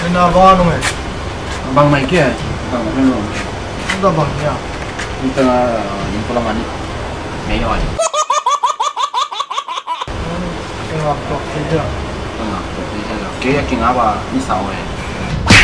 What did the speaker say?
Ina bang anu eh? Bang mai ke? Bang mana lu? Enggak bang ya. Kita yang pulang mandi. Mei Awi. Tengah blok saja. Tengah, jadi saya. Kaya king apa? Ni sawe.